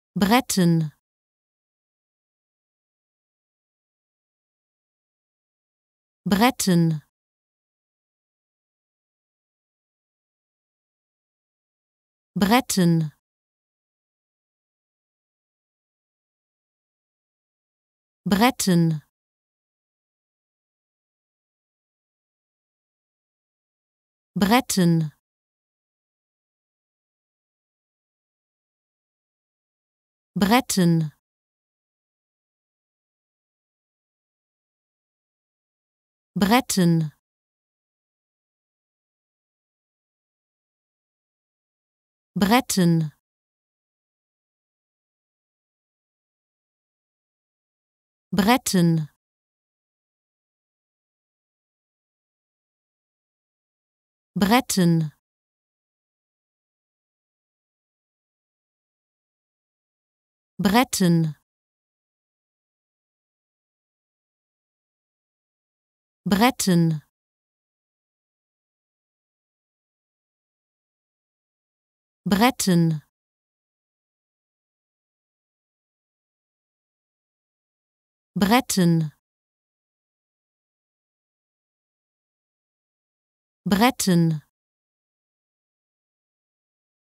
Bretten, Bretten, Bretten, Bretten, Bretten, Bretten, Bretten, Bretten, Bretten, Bretten, Bretten, Bretten, Bretten, Bretten, Bretten,